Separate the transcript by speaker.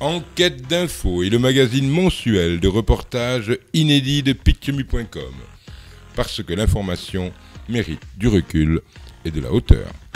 Speaker 1: Enquête d'info est le magazine mensuel de reportages inédits de Pictumi.com. Parce que l'information mérite du recul et de la hauteur.